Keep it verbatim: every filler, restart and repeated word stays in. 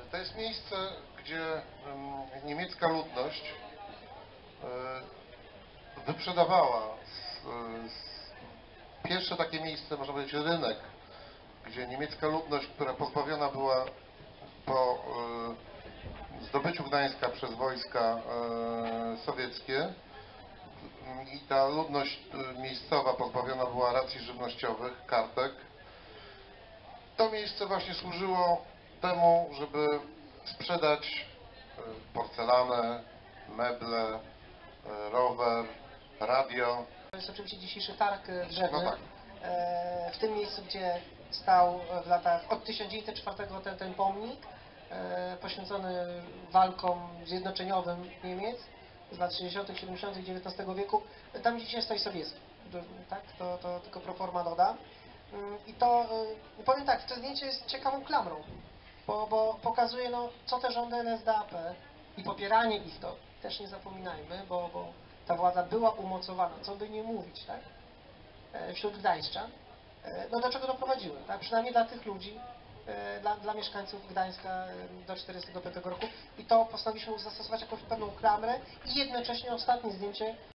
To jest miejsce, gdzie niemiecka ludność wyprzedawała pierwsze takie miejsce, można powiedzieć, rynek, gdzie niemiecka ludność, która pozbawiona była po zdobyciu Gdańska przez wojska sowieckie, i ta ludność miejscowa pozbawiona była racji żywnościowych, kartek. To miejsce właśnie służyło temu, żeby sprzedać porcelanę, meble, rower, radio. To jest oczywiście dzisiejszy targ drzewny. No tak. W tym miejscu, gdzie stał w latach od tysiąc dziewięćset czwartego ten, ten pomnik poświęcony walkom zjednoczeniowym Niemiec z lat sześćdziesiątych, siedemdziesiątych dziewiętnastego wieku. Tam dzisiaj stoi Sobieski, tak? To, to tylko pro forma dodam. I to, powiem tak, to zdjęcie jest ciekawą klamrą, bo, bo pokazuje, no, co te rządy N S D A P i popieranie ich, to też nie zapominajmy, bo, bo ta władza była umocowana, co by nie mówić, tak? Wśród gdańszczan, no do czego doprowadziły, tak? Przynajmniej dla tych ludzi, dla, dla mieszkańców Gdańska do tysiąc dziewięćset czterdziestego piątego roku, i to postanowiliśmy zastosować jakąś pewną klamrę i jednocześnie ostatnie zdjęcie